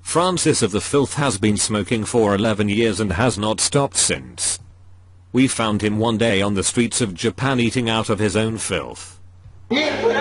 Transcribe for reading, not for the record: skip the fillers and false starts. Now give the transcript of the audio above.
Francis of the Filth has been smoking for 11 years and has not stopped since. We found him one day on the streets of Japan eating out of his own filth.